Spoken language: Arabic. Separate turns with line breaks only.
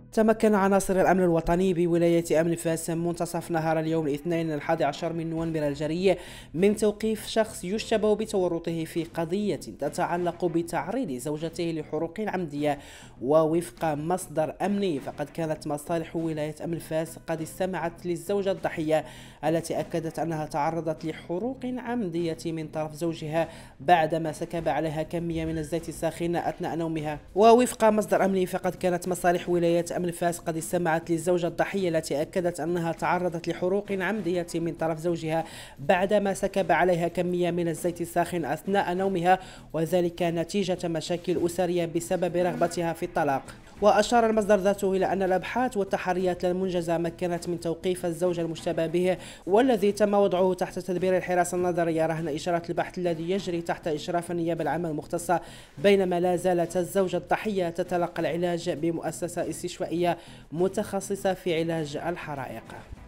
تمكن عناصر الأمن الوطني بولاية أمن فاس منتصف نهار اليوم الاثنين 11 من نوفمبر الجاري من توقيف شخص يشتبه بتورطه في قضية تتعلق بتعريض زوجته لحروق عمدية. ووفق مصدر أمني فقد كانت مصالح ولاية أمن فاس قد استمعت للزوجة الضحية التي أكدت أنها تعرضت لحروق عمدية من طرف زوجها بعدما سكب عليها كمية من الزيت الساخن أثناء نومها. ووفق مصدر أمني فقد كانت مصالح ولاية أمن فاس قد استمعت للزوجة الضحية التي أكدت أنها تعرضت لحروق عمدية من طرف زوجها بعدما سكب عليها كمية من الزيت الساخن أثناء نومها، وذلك نتيجة مشاكل أسرية بسبب رغبتها في الطلاق. وأشار المصدر ذاته إلى أن الأبحاث والتحريات المنجزة مكنت من توقيف الزوج المشتبه به، والذي تم وضعه تحت تدبير الحراسة النظرية رهن إشارات البحث الذي يجري تحت إشراف النيابة العامة المختصة، بينما لا زالت الزوجة الضحية تتلقى العلاج بمؤسسة استشفائية متخصصة في علاج الحرائق.